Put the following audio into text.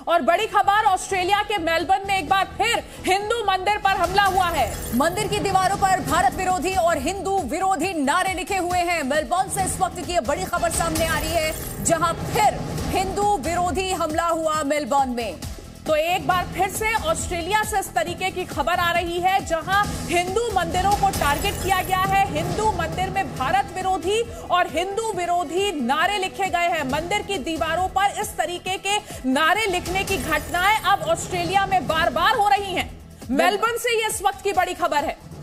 और बड़ी खबर, ऑस्ट्रेलिया के मेलबर्न में एक बार फिर हिंदू मंदिर पर हमला हुआ है। मंदिर की दीवारों पर भारत विरोधी और हिंदू विरोधी नारे लिखे हुए हैं। मेलबर्न से इस वक्त की बड़ी खबर सामने आ रही है, जहां फिर हिंदू विरोधी हमला हुआ मेलबर्न में। तो एक बार फिर से ऑस्ट्रेलिया से इस तरीके की खबर आ रही है, जहां हिंदू मंदिरों को टारगेट किया गया है। हिंदू मंदिर में भारत विरोधी और हिंदू विरोधी नारे लिखे गए हैं। मंदिर की दीवारों पर इस तरीके के नारे लिखने की घटनाएं अब ऑस्ट्रेलिया में बार बार हो रही हैं। मेलबर्न से ये इस वक्त की बड़ी खबर है।